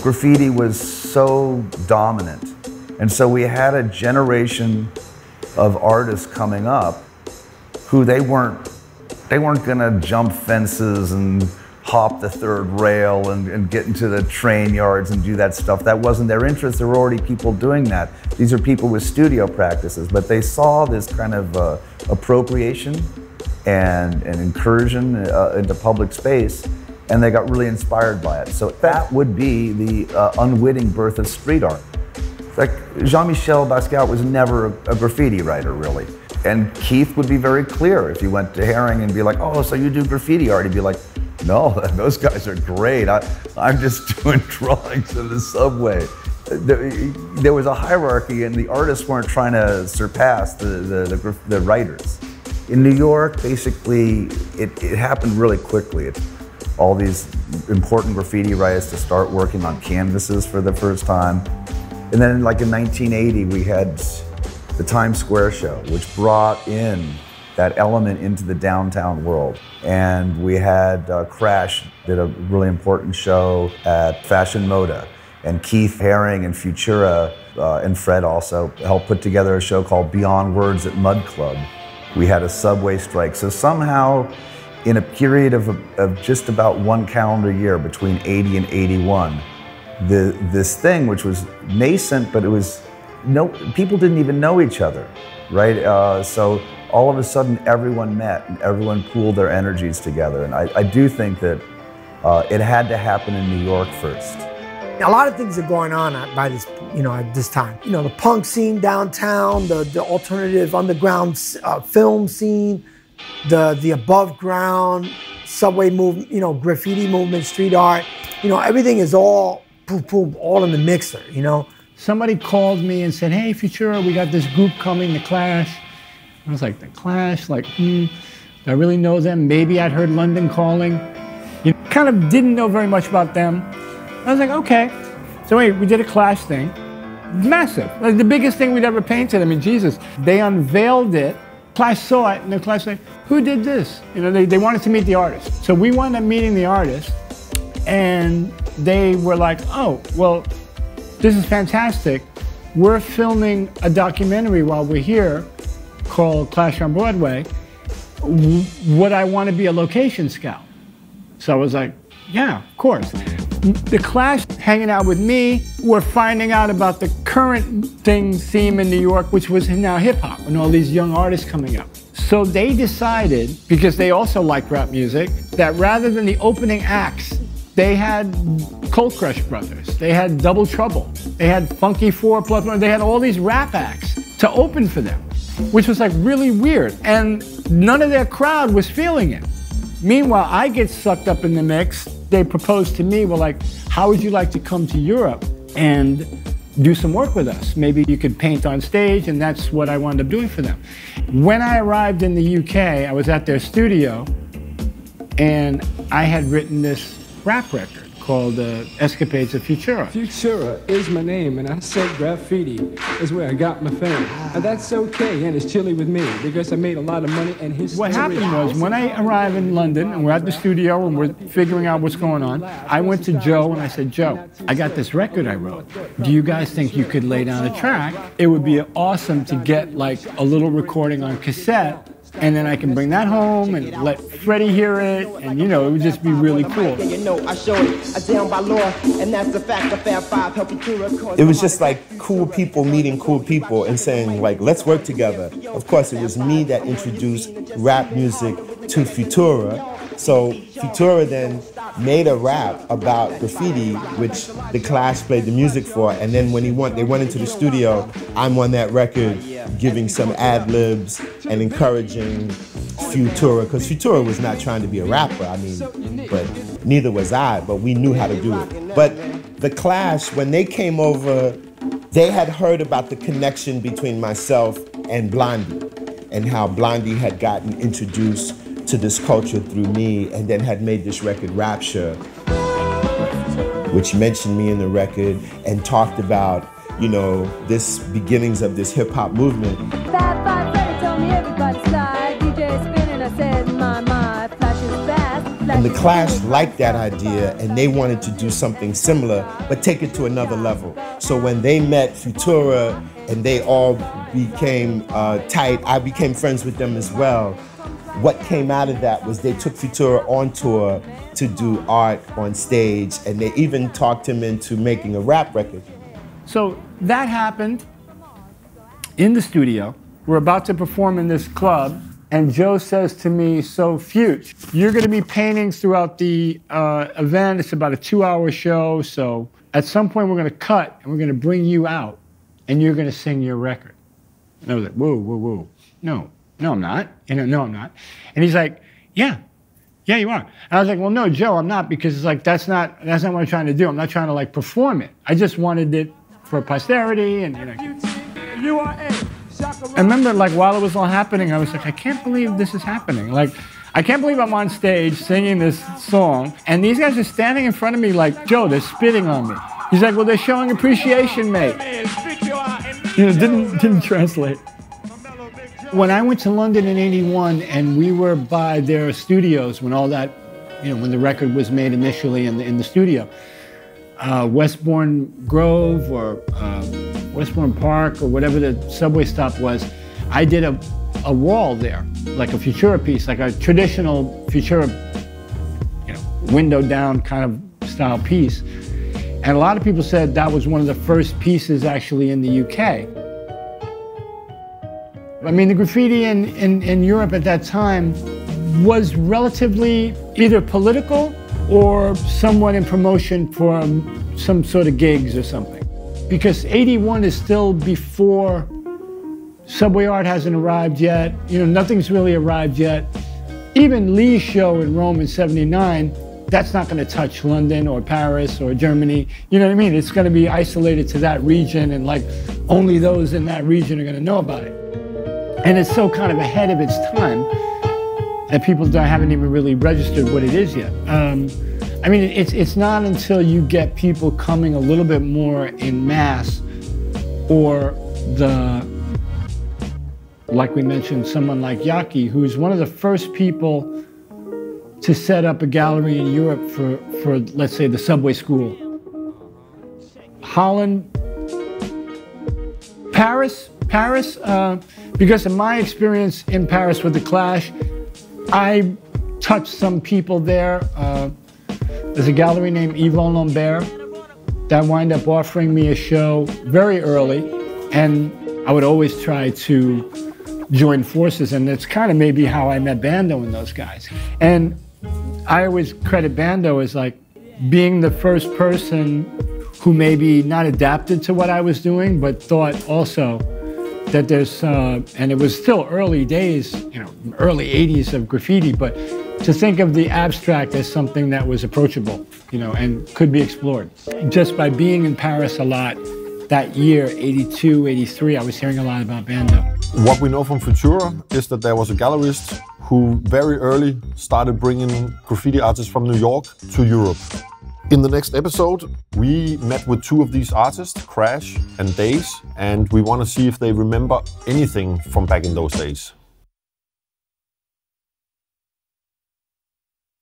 graffiti was so dominant. And so we had a generation of artists coming up who they weren't gonna jump fences and hop the third rail and get into the train yards and do that stuff. That wasn't their interest. There were already people doing that. These are people with studio practices, but they saw this kind of appropriation and incursion into public space, and they got really inspired by it. So that would be the unwitting birth of street art. Like Jean-Michel Basquiat was never a graffiti writer, really. And Keith would be very clear if you went to AHEARN and be like, oh, so you do graffiti art? He'd be like, no, those guys are great. I'm just doing drawings in the subway. There was a hierarchy, and the artists weren't trying to surpass the writers. In New York, basically, it happened really quickly. All these important graffiti writers to start working on canvases for the first time. And then like in 1980, we had the Times Square show, which brought in that element into the downtown world. And we had Crash did a really important show at Fashion Moda. And Keith Haring and Futura and Fred also helped put together a show called Beyond Words at Mud Club. We had a subway strike. So somehow, in a period of just about one calendar year between 80 and 81, this thing, which was nascent, but it was, people didn't even know each other, right? So all of a sudden, everyone met and everyone pooled their energies together. And I do think that it had to happen in New York first. A lot of things are going on by this, at this time. The punk scene downtown, the alternative underground film scene, the above ground subway movement, graffiti movement, street art. Everything is all all in the mixer. Somebody called me and said, "Hey, Futura, we got this group coming, The Clash." I was like, The Clash? Like, do I really know them? Maybe I'd heard London Calling. You kind of didn't know very much about them. I was like, okay. So anyway, we did a Clash thing. Massive. Like the biggest thing we'd ever painted. I mean, Jesus. They unveiled it. Clash saw it, and the Clash said, who did this? They wanted to meet the artist. So we wound up meeting the artist, and they were like, oh, well, this is fantastic. We're filming a documentary while we're here called Clash on Broadway. Would I want to be a location scout? So I was like, yeah, of course. The Clash hanging out with me were finding out about the current theme in New York, which was now hip hop and all these young artists coming up. So they decided, because they also like rap music, that rather than the opening acts, they had Cold Crush Brothers, they had Double Trouble, they had Funky 4+1, they had all these rap acts to open for them, which was like really weird. And none of their crowd was feeling it. Meanwhile, I get sucked up in the mix. They proposed to me, well, like, how would you like to come to Europe and do some work with us? Maybe you could paint on stage, and that's what I wound up doing for them. When I arrived in the UK, I was at their studio, and I had written this rap record called Escapades of Futura. Futura is my name, and I said graffiti is where I got my fame. And that's okay, and it's chilly with me, because I made a lot of money and history. What happened was, when I arrived in London, and we're at the studio, and we're figuring out what's going on, I went to Joe, and I said, Joe, I got this record I wrote. Do you guys think you could lay down a track? It would be awesome to get, like, a little recording on cassette, and then I can bring that home and let Freddie hear it, and it would just be really cool. It was just like cool people meeting cool people and saying, like, let's work together. Of course, it was me that introduced rap music to Futura. So Futura then made a rap about graffiti, which the Clash played the music for, and then when they went into the studio, I'm on that record giving some ad-libs and encouraging Futura, because Futura was not trying to be a rapper, but neither was I, but we knew how to do it. But the Clash, when they came over, they had heard about the connection between myself and Blondie, and how Blondie had gotten introduced to this culture through me, and then had made this record, Rapture, which mentioned me in the record and talked about, this beginnings of this hip-hop movement. And the Clash liked that idea, and they wanted to do something similar, but take it to another level. So when they met Futura and they all became tight, I became friends with them as well. What came out of that was they took Futura on tour to do art on stage, and they even talked him into making a rap record. So that happened in the studio. We're about to perform in this club, and Joe says to me, so Fuge, you're going to be painting throughout the event. It's about a 2-hour show, so at some point we're going to cut, and we're going to bring you out, and you're going to sing your record. And I was like, whoa, whoa, whoa. No, I'm not. No, I'm not. And he's like, yeah, you are. And I was like, well, no, Joe, I'm not, because it's like, that's not what I'm trying to do. I'm not trying to like perform it. I just wanted it for posterity, and you are a. I remember, like, while it was all happening, I was like, I can't believe this is happening. Like, I can't believe I'm on stage singing this song, and these guys are standing in front of me like, Joe, they're spitting on me. He's like, well, they're showing appreciation, mate. Didn't translate. When I went to London in '81, and we were by their studios when all that, when the record was made initially in the studio, Westbourne Grove or Westbourne Park or whatever the subway stop was, I did a wall there, like a Futura piece, like a traditional Futura, window down kind of style piece. And a lot of people said that was one of the first pieces actually in the UK. I mean, the graffiti in Europe at that time was relatively either political or somewhat in promotion for some sort of gigs or something. Because '81 is still before subway art hasn't arrived yet. Nothing's really arrived yet. Even Lee's show in Rome in '79, that's not going to touch London or Paris or Germany. You know what I mean? It's going to be isolated to that region, and like only those in that region are going to know about it. And it's so kind of ahead of its time that people haven't even really registered what it is yet. I mean, it's not until you get people coming a little bit more in mass, or like we mentioned, someone like Yaki, who's one of the first people to set up a gallery in Europe for let's say, the subway school. Holland, Paris, because of my experience in Paris with the Clash, I touched some people there. There's a gallery named Yvon Lambert that wound up offering me a show very early, and I would always try to join forces, and that's kind of maybe how I met Bando and those guys. And I always credit Bando as like being the first person who maybe not adapted to what I was doing, but thought also that there's, and it was still early days, early '80s of graffiti, but to think of the abstract as something that was approachable, and could be explored. Just by being in Paris a lot that year, '82, '83, I was hearing a lot about Bando. What we know from Futura is that there was a gallerist who very early started bringing graffiti artists from New York to Europe. In the next episode, we met with 2 of these artists, Crash and Days, and we want to see if they remember anything from back in those days.